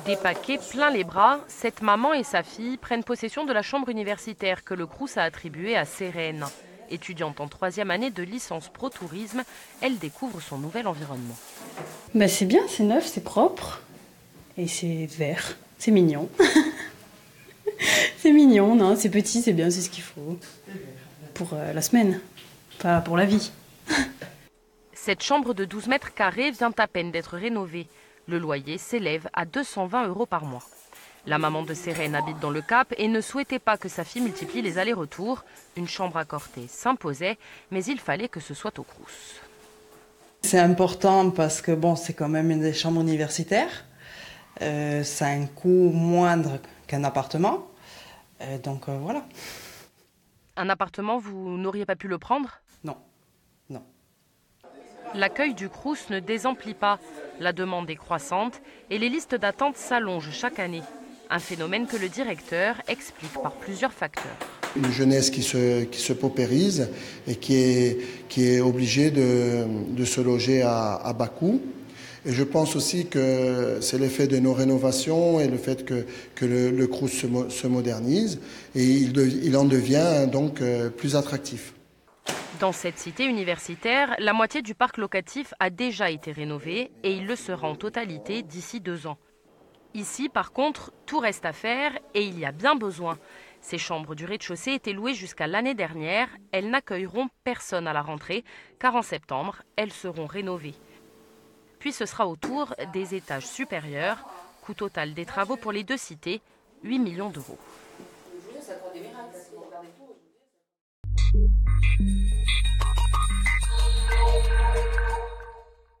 Des paquets plein les bras, cette maman et sa fille prennent possession de la chambre universitaire que le Crous a attribuée à Sérène. Étudiante en 3e année de licence pro tourisme, elle découvre son nouvel environnement. C'est bien, c'est neuf, c'est propre et c'est vert, c'est mignon. C'est mignon, non, c'est petit, c'est bien, c'est ce qu'il faut pour la semaine, pas pour la vie. Cette chambre de 12 mètres carrés vient à peine d'être rénovée. Le loyer s'élève à 220 € par mois. La maman de Sérène habite dans le Cap et ne souhaitait pas que sa fille multiplie les allers-retours. Une chambre à Corté s'imposait, mais il fallait que ce soit au Crous. C'est important parce que c'est quand même une des chambres universitaires. Ça a un coût moindre qu'un appartement. Donc voilà. Un appartement, vous n'auriez pas pu le prendre ? Non, non. L'accueil du Crous ne désemplit pas. La demande est croissante et les listes d'attente s'allongent chaque année. Un phénomène que le directeur explique par plusieurs facteurs. Une jeunesse qui se paupérise et qui est obligée de se loger à bas coût. Et je pense aussi que c'est l'effet de nos rénovations et le fait que le Crous se modernise et il en devient donc plus attractif. Dans cette cité universitaire, la moitié du parc locatif a déjà été rénové et il le sera en totalité d'ici 2 ans. Ici, par contre, tout reste à faire et il y a bien besoin. Ces chambres du rez-de-chaussée étaient louées jusqu'à l'année dernière. Elles n'accueilleront personne à la rentrée, car en septembre, elles seront rénovées. Puis ce sera au tour des étages supérieurs. Coût total des travaux pour les 2 cités, 8 millions €.